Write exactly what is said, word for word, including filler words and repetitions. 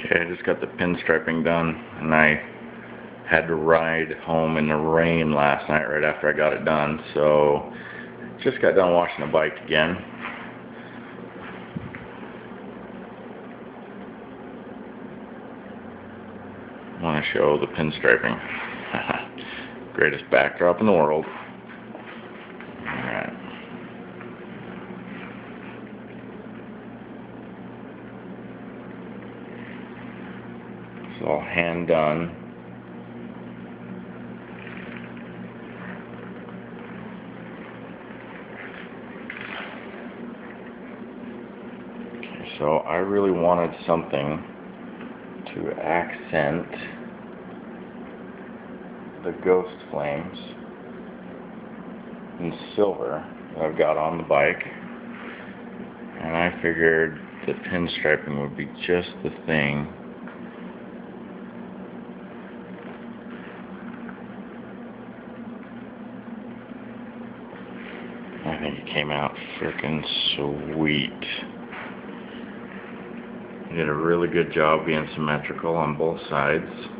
Okay, I just got the pinstriping done, and I had to ride home in the rain last night right after I got it done, so just got done washing the bike again. I want to show the pinstriping. Greatest backdrop in the world. Alright. It's all hand done. Okay, so I really wanted something to accent the ghost flames in silver that I've got on the bike, and I figured the pinstriping would be just the thing. I think it came out freaking sweet. You did a really good job being symmetrical on both sides.